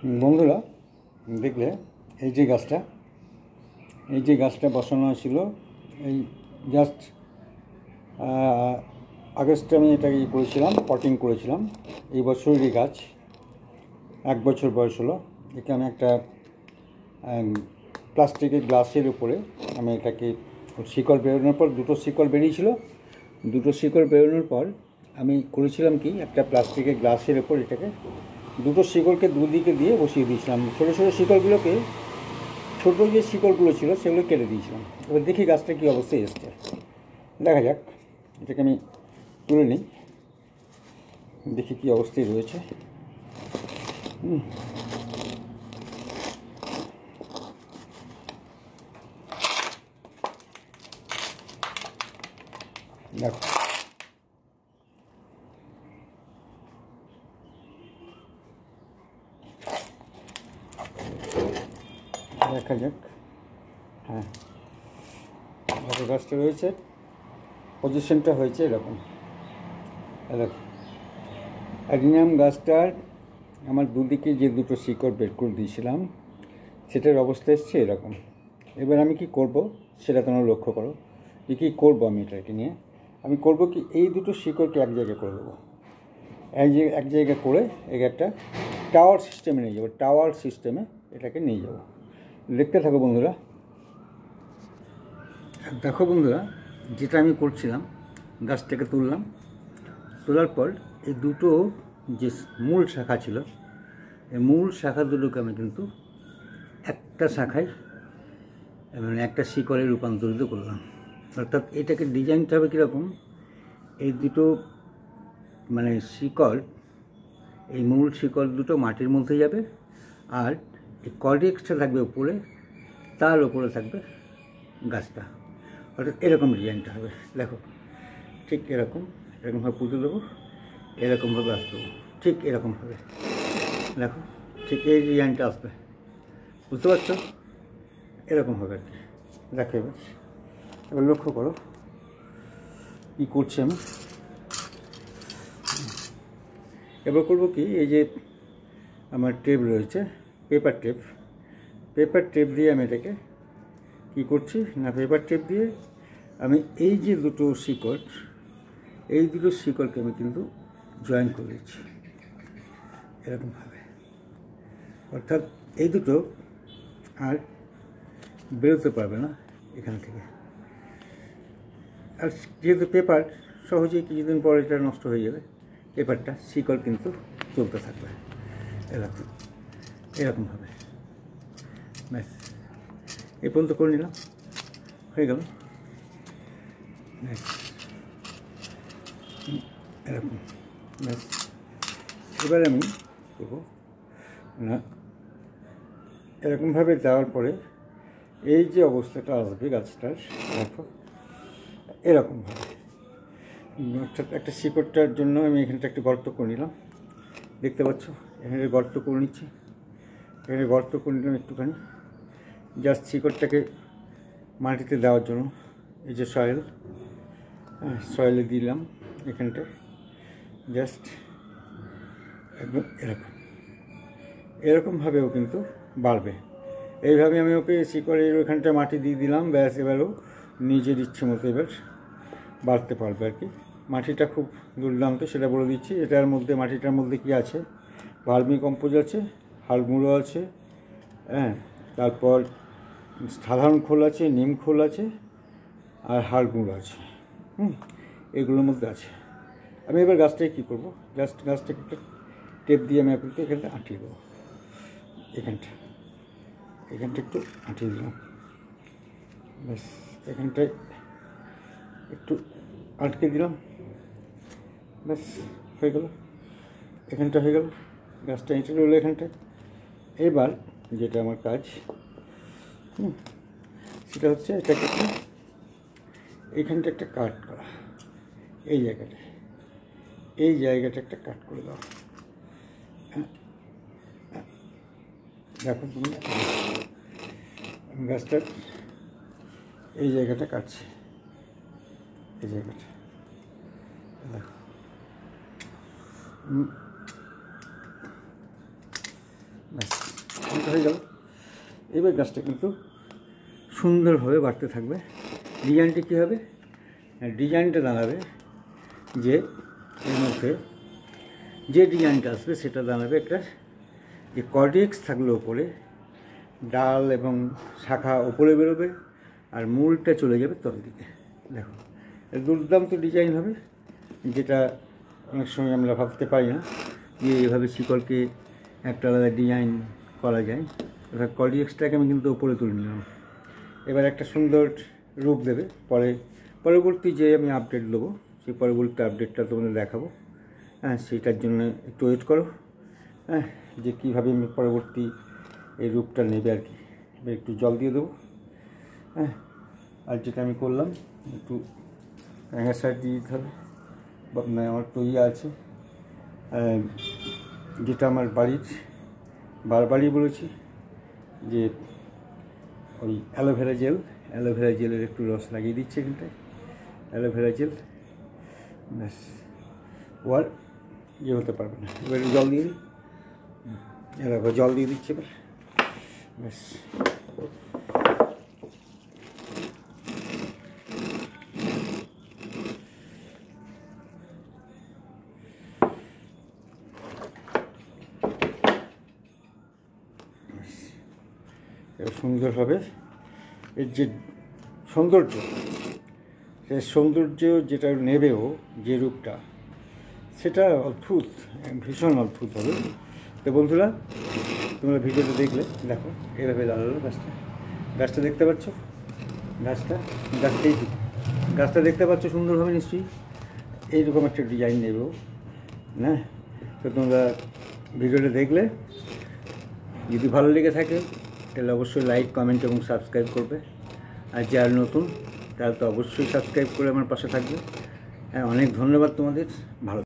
বন্ধুরা দেখলে এই যে গাছটা বসানো ছিল এই জাস্ট আগস্টে আমি এটা করেছিলাম, পটিং করেছিলাম। এই বছরেরই গাছ, 1 বছর বয়স হলো। একে আমি একটা প্লাস্টিকের গ্লাসের উপরে আমি এটাকে শিকড় বেরোনোর পর দুটো শিকড় বেরোনোর পর আমি করেছিলাম কি, একটা প্লাস্টিকের গ্লাসের উপর এটাকে দুটো শিকড়কে দুদিকে দিয়ে বসিয়ে দিয়েছিলাম। ছোটো ছোটো শিকড়গুলোকে, ছোটো যে শিকড়গুলো ছিল সেগুলো কেটে দিয়েছিলাম। এবার দেখি গাছটা কী অবস্থায় এসছে, দেখা যাক। এটাকে আমি তুলে নিই, দেখি কী অবস্থায় রয়েছে। দেখো, দেখা যাক। হ্যাঁ, গাছটা রয়েছে, পজিশনটা হয়েছে এরকম। দেখো, অ্যাডিনিয়াম গাছটার আমার দুদিকে যে দুটো শিকড় বের করে দিয়েছিলাম সেটার অবস্থা এসছে এরকম। এবার আমি কি করব সেটা তোমরা লক্ষ্য করো যে কী করবো। আমি এটাকে নিয়ে আমি করব কি, এই দুটো শিকড়কে এক জায়গায় করে দেবো। এক জায়গায় করে একটা টাওয়ার সিস্টেমে নিয়ে যাবো। টাওয়ার সিস্টেমে এটাকে নিয়ে যাব। দেখতে থাকো বন্ধুরা। দেখো বন্ধুরা, যেটা আমি করছিলাম, গাছটাকে তোলার পর এই দুটো যে মূল শাখা ছিল, এই মূল শাখা দুটোকে আমি কিন্তু একটা শাখায় মানে একটা শিকড়ে রূপান্তরিত করলাম। অর্থাৎ এটাকে ডিজাইনটা হবে কীরকম, এই দুটো মানে শিকড়, এই মূল শিকড় দুটো মাটির মধ্যে যাবে, আর এই কর্ডেক্সটা থাকবে উপরে, তার উপরে থাকবে গাছটা। অর্থাৎ এরকম ডিজাইনটা হবে। দেখো, ঠিক এরকমভাবে পুঁতে দেবো, এরকমভাবে আসবে, ঠিক এরকমভাবে। দেখো, ঠিক এই ডিজাইনটা আসবে, বুঝতে পারছো? এরকম হবে আর কি। দেখো, এবার লক্ষ্য করো কী করছি আমি। এবার করবো কি, এই যে আমার টেপ রয়েছে, পেপার টেপ দিয়ে আমি এটাকে কী করছি না, পেপার টেপ দিয়ে আমি এই যে দুটো শিকড়কে আমি কিন্তু জয়েন করে দিচ্ছি এরকমভাবে। অর্থাৎ এই দুটো আর বেরোতে পারবে না এখান থেকে। আর যেহেতু পেপার, সহজেই কিছুদিন পর এটা নষ্ট হয়ে যাবে। পেপারটা শিকড় কিন্তু চলতে থাকবে এরকমভাবে। ব্যাস, এই পর্যন্ত করে নিলাম, হয়ে গেল। ব্যাস, এরকম। ব্যাস, এবারে আমি করবো না, এরকমভাবে দেওয়ার পরে এই যে অবস্থাটা আসবে গাছটার, দেখো এরকমভাবে। অর্থাৎ একটা শিকড়টার জন্য আমি এখানটা একটা গর্ত করে নিলাম, দেখতে পাচ্ছ, এখানে গর্ত করে নিচ্ছি। এখানে গর্ত করে নিলাম একটুখানি, জাস্ট শিকড়টাকে মাটিতে দেওয়ার জন্য। এই যে সয়েলে দিলাম এখানটায়, জাস্ট একদম এরকমভাবেও কিন্তু বাড়বে। এইভাবে আমি ওকে শিকড়ের ওইখানটা মাটি দিয়ে দিলাম। ব্যাস, এবারও নিজের ইচ্ছে মতো এবার বাড়তে পারবে আর কি। মাটিটা খুব দুর্দান্ত, সেটা বলে দিচ্ছি। মাটিটার মধ্যে কি আছে, ভার্মি কম্পোজ আছে, হাড় গুঁড়ো আছে, হ্যাঁ, তারপর সাধারণ খোল আছে, নিম খোল আছে, আর হাড় গুঁড়ো আছে। এগুলোর মধ্যে আছে। আমি এবার গাছটাকে কী করবো, জাস্ট গাছটাকে একটা টেপ দিয়ে আমি আপনাকে এখানটা আঁটিয়ে দেবো। এখানটা একটু আঁটিয়ে দিলাম। ব্যাস, এখানটায় একটু আটকে দিলাম। ব্যাস, হয়ে গেল, এখানটা হয়ে গেল। গাছটা এঁটে রইল এখানটায়। এবার যেটা আমার কাজ, সেটা হচ্ছে এটাকে এইখানটা একটা কাট করা, এই জায়গাটা একটা কাট করে দাও। দেখো তুমি, গাছটার এই জায়গাটা কাটছে, এই জায়গাটা দেখো। ব্যাস হয়ে গেল। এবার গাছটা কিন্তু সুন্দরভাবে বাড়তে থাকবে। ডিজাইনটা কী হবে? ডিজাইনটা দাঁড়াবে যে এর মধ্যে যে ডিজাইনটা আসবে সেটা দাঁড়াবে একটা যে কর্ডিক্স থাকলে ওপরে, ডাল এবং শাখা ওপরে বেরোবে আর মূলটা চলে যাবে তল দিকে। দেখো দুর্দান্ত ডিজাইন হবে, যেটা অনেক সময় আমরা ভাবতে পারি না যে এভাবে শিকড়কে একটা আলাদা ডিজাইন করা যায়। অর্থাৎ কর্ডিক্সটাকে আমি কিন্তু ওপরে তুলে নিলাম। এবার একটা সুন্দর রূপ দেবে। পরবর্তী যে আমি আপডেট দেবো সেই পরবর্তী আপডেটটা তোমাদের দেখাবো। হ্যাঁ, সেইটার জন্য একটু ওয়েট করো। হ্যাঁ, যে কীভাবে আমি পরবর্তী এই রূপটা নেবে আর কি। এবার একটু জল দিয়ে দেবো। হ্যাঁ, আর যেটা আমি করলাম একটু অ্যাঙ্গাসাইড দিয়ে দিতে হবে। আমার তো আছে যেটা আমার বাড়ির বারবারই বলেছি যে ওই অ্যালোভেরা জেলের একটু রস লাগিয়ে দিচ্ছে এখানটায়, অ্যালোভেরা জেল। ব্যাস ওর হতে পারবে না। এবার জল দিয়ে দিই, এবার জল দিয়ে দিচ্ছে এবার। ব্যাস সুন্দরভাবে এর যে সৌন্দর্য, সে সৌন্দর্য যেটা নেবেও যে রূপটা, সেটা অদ্ভুত, ভীষণ অদ্ভুত হবে। তো বন্ধুরা, তোমরা ভিডিওটা দেখলে দেখো এভাবে দাঁড়ালো গাছটা দেখতে পাচ্ছ, গাছটা দেখতে পাচ্ছ সুন্দরভাবে নিশ্চয়ই। এইরকম একটা ডিজাইন নেবেও না। তো তোমরা ভিডিওটা দেখলে যদি ভালো লেগে থাকে তাহলে অবশ্যই লাইক, কমেন্ট এবং সাবস্ক্রাইব করবে। আর যারা নতুন তারা তো অবশ্যই সাবস্ক্রাইব করে আমার পাশে থাকবে। হ্যাঁ, অনেক ধন্যবাদ তোমাদের। ভালো